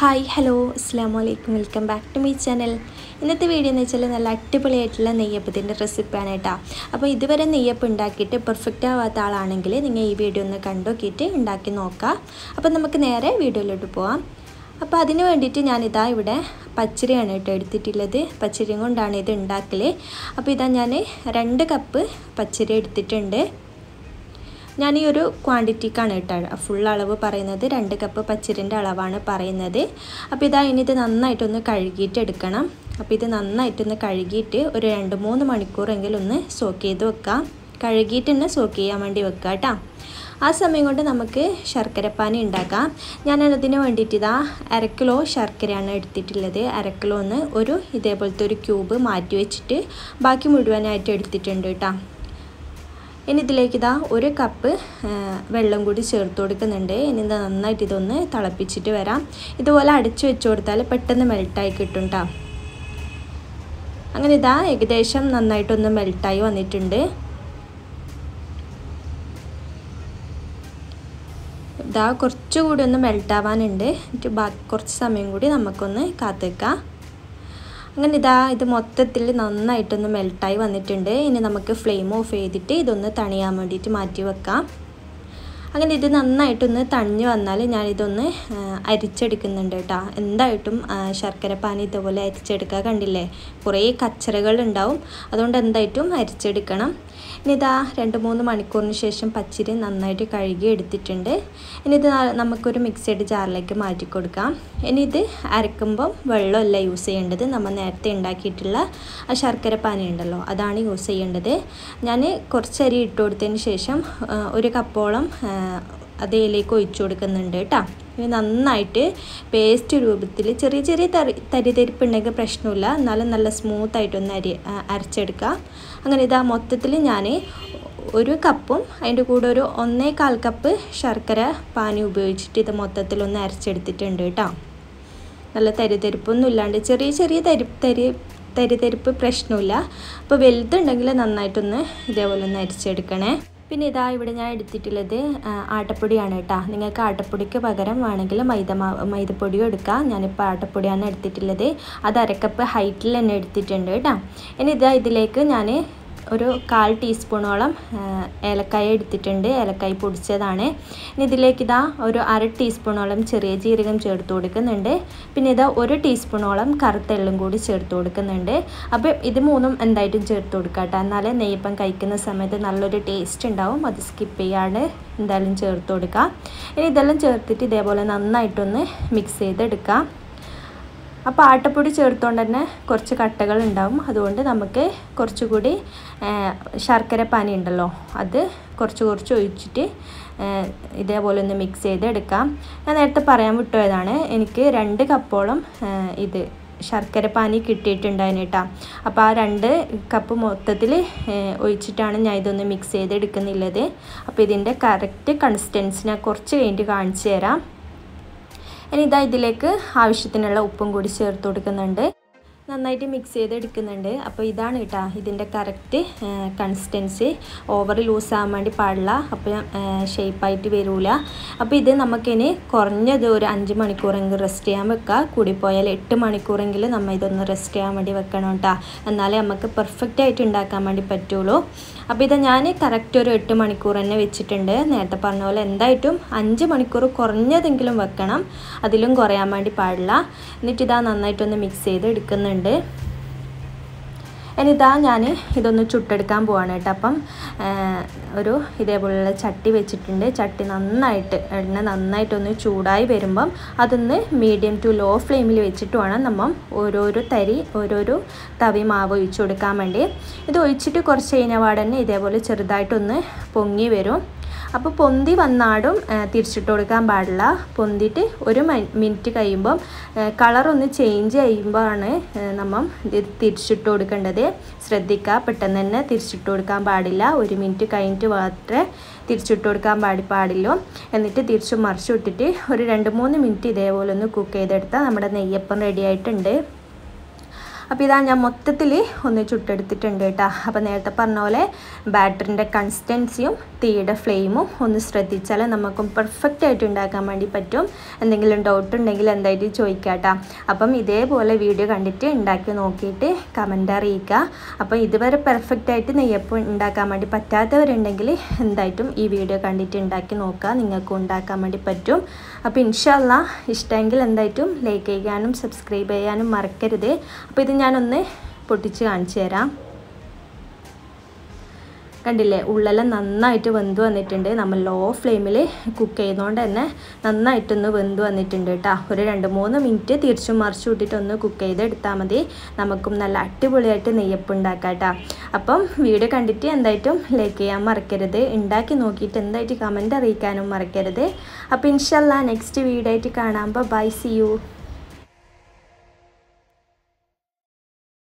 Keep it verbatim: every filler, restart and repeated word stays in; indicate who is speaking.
Speaker 1: Hi hello അസ്സാം വലൈക്കും welcome back to my channel. ഇന്നത്തെ വീഡിയോ എന്ന് വെച്ചാൽ നല്ല അടിപൊളിയായിട്ടുള്ള നെയ്യപ്പത്തിൻ്റെ റെസിപ്പിയാണ് കേട്ടോ. അപ്പോൾ ഇതുവരെ നെയ്യപ്പം ഉണ്ടാക്കിയിട്ട് പെർഫെക്റ്റ് ആവാത്ത ആളാണെങ്കിൽ നിങ്ങൾ ഈ വീഡിയോ ഒന്ന് കണ്ടോക്കിയിട്ട് ഉണ്ടാക്കി നോക്കാം. അപ്പോൾ നമുക്ക് നേരെ വീഡിയോയിലോട്ട് പോവാം. അപ്പോൾ അതിന് വേണ്ടിയിട്ട് ഞാനിതാ ഇവിടെ പച്ചരിയാണ് കേട്ടോ എടുത്തിട്ടുള്ളത്. പച്ചരിയും കൊണ്ടാണ് ഇത് ഉണ്ടാക്കൽ. അപ്പോൾ ഇതാ ഞാൻ രണ്ട് കപ്പ് പച്ചരി എടുത്തിട്ടുണ്ട്. ഞാൻ ഈ ഒരു ക്വാണ്ടിറ്റിക്കാണ് കേട്ടോ ഫുൾ അളവ് പറയുന്നത്. രണ്ട് കപ്പ് പച്ചരിൻ്റെ അളവാണ് പറയുന്നത്. അപ്പോൾ ഇതാ ഇനി ഇത് നന്നായിട്ടൊന്ന് കഴുകിയിട്ട് എടുക്കണം. അപ്പോൾ ഇത് നന്നായിട്ടൊന്ന് കഴുകിയിട്ട് ഒരു രണ്ട് മൂന്ന് മണിക്കൂറെങ്കിലും ഒന്ന് സോക്ക് ചെയ്ത് വെക്കാം. കഴുകിയിട്ട് തന്നെ സോക്ക് ചെയ്യാൻ വേണ്ടി വെക്കുക കേട്ടോ. ആ സമയം കൊണ്ട് നമുക്ക് ശർക്കരപ്പാനി ഉണ്ടാക്കാം. ഞാനതിന് വേണ്ടിയിട്ട് ഇതാ അര കിലോ ശർക്കരയാണ് എടുത്തിട്ടുള്ളത്. അര കിലോ ഒന്ന് ഒരു ഇതേപോലത്തെ ഒരു ക്യൂബ് മാറ്റി വെച്ചിട്ട് ബാക്കി മുഴുവനായിട്ട് എടുത്തിട്ടുണ്ട് കേട്ടോ. ഇനി ഇതിലേക്ക് ഇതാ ഒരു കപ്പ് വെള്ളം കൂടി ചേർത്ത് കൊടുക്കുന്നുണ്ട്. ഇനി ഇത് നന്നായിട്ട് ഇതൊന്ന് തിളപ്പിച്ചിട്ട് വരാം. ഇതുപോലെ അടച്ചു വെച്ച് കൊടുത്താൽ പെട്ടെന്ന് മെൽട്ടായി കിട്ടും കേട്ടോ. അങ്ങനെ ഇതാ ഏകദേശം നന്നായിട്ടൊന്ന് മെൽട്ടായി വന്നിട്ടുണ്ട്. ഇതാ കുറച്ചുകൂടി ഒന്ന് മെൽട്ടാവാനുണ്ട്. എന്നിട്ട് ബാക്കി കുറച്ച് സമയം കൂടി നമുക്കൊന്ന് കാത്ത് വെക്കാം. അങ്ങനെ ഇതാ ഇത് മൊത്തത്തിൽ നന്നായിട്ടൊന്ന് മെൽട്ടായി വന്നിട്ടുണ്ട്. ഇനി നമുക്ക് ഫ്ലെയിം ഓഫ് ചെയ്തിട്ട് ഇതൊന്ന് തണിയാൻ വേണ്ടിയിട്ട് മാറ്റി വെക്കാം. അങ്ങനെ ഇത് നന്നായിട്ടൊന്ന് തണിഞ്ഞ് വന്നാൽ ഞാനിതൊന്ന് അരിച്ചെടുക്കുന്നുണ്ട് കേട്ടോ. എന്തായിട്ടും ശർക്കരപ്പാനി ഇതുപോലെ അരിച്ചെടുക്കുക. കണ്ടില്ലേ, കുറേ കച്ചറകൾ ഉണ്ടാവും. അതുകൊണ്ട് എന്തായിട്ടും അരിച്ചെടുക്കണം. ഇനി ഇതാ രണ്ട് മൂന്ന് മണിക്കൂറിന് ശേഷം പച്ചരി നന്നായിട്ട് കഴുകി എടുത്തിട്ടുണ്ട്. ഇനി ഇത് നമുക്കൊരു മിക്സഡ് ജാറിലേക്ക് മാറ്റി കൊടുക്കാം. ഇനി ഇത് അരക്കുമ്പം വെള്ളമല്ല യൂസ് ചെയ്യേണ്ടത്. നമ്മൾ നേരത്തെ ഉണ്ടാക്കിയിട്ടുള്ള ആ ശർക്കരപ്പാനി ഉണ്ടല്ലോ, അതാണ് യൂസ് ചെയ്യേണ്ടത്. ഞാൻ കുറച്ചരി ഇട്ട് കൊടുത്തതിന് ശേഷം ഒരു കപ്പോളം അതിലേക്ക് ഒഴിച്ചു കൊടുക്കുന്നുണ്ട് കേട്ടോ. ഇനി നന്നായിട്ട് പേസ്റ്റ് രൂപത്തിൽ ചെറിയ ചെറിയ തരി തരിതരിപ്പുണ്ടെങ്കിൽ പ്രശ്നമില്ല, എന്നാലും നല്ല സ്മൂത്തായിട്ടൊന്ന് അരി അരച്ചെടുക്കുക. അങ്ങനെ ഇതാ മൊത്തത്തിൽ ഞാൻ ഒരു കപ്പും അതിൻ്റെ കൂടെ ഒരു ഒന്നേകാൽ കപ്പ് ശർക്കര പാനി ഉപയോഗിച്ചിട്ട് ഇത് മൊത്തത്തിലൊന്ന് അരച്ചെടുത്തിട്ടുണ്ട് കേട്ടോ. നല്ല തരിതരിപ്പൊന്നും ഇല്ലാണ്ട് ചെറിയ ചെറിയ തരി തരി തരിതരിപ്പ് പ്രശ്നമില്ല. അപ്പോൾ വലുതുണ്ടെങ്കിൽ നന്നായിട്ടൊന്ന് ഇതേപോലെ ഒന്ന് അരച്ചെടുക്കണേ. പിന്നെ ഇതാ ഇവിടെ ഞാൻ എടുത്തിട്ടുള്ളത് ആട്ടപ്പൊടിയാണ് കേട്ടോ. നിങ്ങൾക്ക് ആട്ടപ്പൊടിക്ക് പകരം വേണമെങ്കിൽ മൈദ മാവ് മൈദപ്പൊടിയും എടുക്കാം. ഞാനിപ്പോൾ ആട്ടപ്പൊടിയാണ് എടുത്തിട്ടുള്ളത്. അത് അരക്കപ്പ് ഹൈറ്റിൽ തന്നെ എടുത്തിട്ടുണ്ട് കേട്ടോ. ഇനി ഇതാ ഇതിലേക്ക് ഞാൻ ഒരു കാൽ ടീസ്പൂണോളം ഏലക്കായ എടുത്തിട്ടുണ്ട്. ഏലക്കായ പൊടിച്ചതാണ്. ഇനി ഇതിലേക്ക് ഇതാ ഒരു അര ടീസ്പൂണോളം ചെറിയ ജീരകം ചേർത്ത് കൊടുക്കുന്നുണ്ട്. പിന്നെ ഇതാ ഒരു ടീസ്പൂണോളം കറുത്ത എള്ളും കൂടി ചേർത്ത് കൊടുക്കുന്നുണ്ട്. അപ്പോൾ ഇത് മൂന്നും എന്തായിട്ടും ചേർത്ത് കൊടുക്കാം കേട്ടോ. എന്നാലേ നെയ്യപ്പം കഴിക്കുന്ന സമയത്ത് നല്ലൊരു ടേസ്റ്റ് ഉണ്ടാവും. അത് സ്കിപ്പ് ചെയ്യാണ്ട് എന്തായാലും ചേർത്ത് കൊടുക്കാം. ഇനി ഇതെല്ലാം ചേർത്തിട്ട് ഇതേപോലെ നന്നായിട്ടൊന്ന് മിക്സ് ചെയ്തെടുക്കാം. അപ്പോൾ ആട്ടപ്പൊടി ചേർത്തുകൊണ്ട് തന്നെ കുറച്ച് കട്ടകൾ ഉണ്ടാവും. അതുകൊണ്ട് നമുക്ക് കുറച്ചുകൂടി ശർക്കര പാനി ഉണ്ടല്ലോ, അത് കുറച്ച് കുറച്ച് ഒഴിച്ചിട്ട് ഇതേപോലെ ഒന്ന് മിക്സ് ചെയ്തെടുക്കാം. ഞാൻ നേരത്തെ പറയാൻ വിട്ടുപോയതാണ്, എനിക്ക് രണ്ട് കപ്പോളം ഇത് ശർക്കര പാനി കിട്ടിയിട്ടുണ്ടായിരുന്നു കേട്ടോ. അപ്പോൾ ആ രണ്ട് കപ്പ് മൊത്തത്തിൽ ഒഴിച്ചിട്ടാണ് ഞാൻ ഇതൊന്ന് മിക്സ് ചെയ്തെടുക്കുന്നുള്ളത്. അപ്പോൾ ഇതിൻ്റെ കറക്റ്റ് കൺസിസ്റ്റൻസി ഞാൻ കുറച്ച് കഴിഞ്ഞിട്ട് കാണിച്ചു തരാം. ഇനി ഇതാ ഇതിലേക്ക് ആവശ്യത്തിനുള്ള ഉപ്പും കൂടി ചേർത്ത് കൊടുക്കുന്നുണ്ട്. നന്നായിട്ട് മിക്സ് ചെയ്തെടുക്കുന്നുണ്ട്. അപ്പോൾ ഇതാണ് കേട്ടോ ഇതിൻ്റെ കറക്റ്റ് കൺസിസ്റ്റൻസി. ഓവർ ലൂസ് ആകാൻ വേണ്ടി പാടില്ല, അപ്പോൾ ഷേപ്പായിട്ട് വരില്ല. അപ്പോൾ ഇത് നമുക്കിനി കുറഞ്ഞത് ഒരു അഞ്ച് മണിക്കൂറെങ്കിലും റെസ്റ്റ് ചെയ്യാൻ വെക്കുക. കൂടിപ്പോയാൽ എട്ട് മണിക്കൂറെങ്കിലും നമ്മൾ ഇതൊന്ന് റെസ്റ്റ് ചെയ്യാൻ വേണ്ടി വെക്കണം കേട്ടോ. എന്നാലേ നമുക്ക് പെർഫെക്റ്റ് ആയിട്ട് ഉണ്ടാക്കാൻ വേണ്ടി പറ്റുള്ളൂ. അപ്പോൾ ഇത് ഞാൻ കറക്റ്റ് ഒരു എട്ട് മണിക്കൂർ തന്നെ വെച്ചിട്ടുണ്ട്. നേരത്തെ പറഞ്ഞ പോലെ എന്തായിട്ടും അഞ്ച് മണിക്കൂർ കുറഞ്ഞതെങ്കിലും വെക്കണം, അതിലും കുറയാൻ വേണ്ടി പാടില്ല. എന്നിട്ട് ഇതാ നന്നായിട്ടൊന്ന് മിക്സ് ചെയ്ത് എടുക്കുന്നുണ്ട്. ഇനിതാ ഞാൻ ഇതൊന്ന് ചുട്ടെടുക്കാൻ പോവാണ് കേട്ടോ. അപ്പം ഒരു ഇതേപോലുള്ള ചട്ടി വെച്ചിട്ടുണ്ട്. ചട്ടി നന്നായിട്ട് എണ്ണ നന്നായിട്ടൊന്ന് ചൂടായി വരുമ്പം അതൊന്ന് മീഡിയം ടു ലോ ഫ്ലെയിമിൽ വെച്ചിട്ട് വേണം നമ്മൾ ഓരോരോ തരി ഓരോരോ തവി മാവ് ഒഴിച്ചു കൊടുക്കാൻ വേണ്ടി. ഇത് ഒഴിച്ചിട്ട് കുറച്ച് കഴിഞ്ഞ പാടന്നെ ഇതേപോലെ ചെറുതായിട്ടൊന്ന് പൊങ്ങി വരും. അപ്പോൾ പൊന്തി വന്നാടും തിരിച്ചിട്ട് കൊടുക്കാൻ പാടില്ല. പൊന്തിയിട്ട് ഒരു മിനിറ്റ് കഴിയുമ്പം കളറൊന്ന് ചേഞ്ച് ചെയ്യുമ്പോഴാണ് നമ്മൾ ഇത് തിരിച്ചിട്ട് കൊടുക്കേണ്ടത്. ശ്രദ്ധിക്കുക, പെട്ടെന്ന് തന്നെ തിരിച്ചിട്ട് കൊടുക്കാൻ പാടില്ല. ഒരു മിനിറ്റ് കഴിഞ്ഞിട്ട് മാത്രമേ തിരിച്ചിട്ട് കൊടുക്കാൻ പാടി പാടില്ല എന്നിട്ട് തിരിച്ചു മറിച്ചു വിട്ടിട്ട് ഒരു രണ്ട് മൂന്ന് മിനിറ്റ് ഇതേപോലെ ഒന്ന് കുക്ക് ചെയ്തെടുത്താൽ നമ്മുടെ നെയ്യപ്പം റെഡി ആയിട്ടുണ്ട്. അപ്പോൾ ഇതാ ഞാൻ മൊത്തത്തിൽ ഒന്ന് ചുട്ടെടുത്തിട്ടുണ്ട് കേട്ടോ. അപ്പോൾ നേരത്തെ പറഞ്ഞ പോലെ ബാറ്ററിൻ്റെ കൺസിസ്റ്റൻസിയും തീയുടെ ഫ്ലെയിമും ഒന്ന് ശ്രദ്ധിച്ചാൽ നമുക്കും പെർഫെക്റ്റ് ആയിട്ട് ഉണ്ടാക്കാൻ വേണ്ടി പറ്റും. എന്തെങ്കിലും ഡൗട്ട് ഉണ്ടെങ്കിൽ എന്തായിട്ട് ചോദിക്കാം കേട്ടോ. അപ്പം ഇതേപോലെ വീഡിയോ കണ്ടിട്ട് ഉണ്ടാക്കി നോക്കിയിട്ട് കമൻ്റ് അറിയിക്കുക. അപ്പോൾ ഇതുവരെ പെർഫെക്റ്റ് ആയിട്ട് നെയ്യപ്പം ഉണ്ടാക്കാൻ വേണ്ടി പറ്റാത്തവരുണ്ടെങ്കിൽ എന്തായിട്ടും ഈ വീഡിയോ കണ്ടിട്ട് ഉണ്ടാക്കി നോക്കുക, നിങ്ങൾക്കും ഉണ്ടാക്കാൻ വേണ്ടി പറ്റും. അപ്പോൾ ഇൻഷാ അല്ലാഹ് ഇഷ്ടമെങ്കിൽ എന്തായിട്ടും ലൈക്ക് ചെയ്യാനും സബ്സ്ക്രൈബ് ചെയ്യാനും മറക്കരുത്. അപ്പോൾ ഇത് ഞാനൊന്ന് പൊട്ടിച്ച് കാണിച്ചു തരാം. കണ്ടില്ലേ, ഉള്ളെല്ലാം നന്നായിട്ട് വെന്ത് വന്നിട്ടുണ്ട്. നമ്മൾ ലോ ഫ്ലെയിമിൽ കുക്ക് ചെയ്യുന്നതുകൊണ്ട് തന്നെ നന്നായിട്ടൊന്ന് വെന്ത് വന്നിട്ടുണ്ട് കേട്ടോ. ഒരു രണ്ട് മൂന്ന് മിനിറ്റ് തിരിച്ചും മറിച്ചു വിട്ടിട്ടൊന്ന് കുക്ക് ചെയ്തെടുത്താൽ മതി. നമുക്കും നല്ല അടിപൊളിയായിട്ട് നെയ്യപ്പം ഉണ്ടാക്കാം കേട്ടോ. അപ്പം വീഡിയോ കണ്ടിട്ട് എന്തായിട്ടും ലൈക്ക് ചെയ്യാൻ മറക്കരുത്. ഉണ്ടാക്കി നോക്കിയിട്ട് എന്തായിട്ട് കമൻറ്റ് അറിയിക്കാനും മറക്കരുത്. അപ്പോൾ ഇൻഷാ അല്ലാഹ് നെക്സ്റ്റ് വീഡിയോ ആയിട്ട് കാണാം. Bye, see U.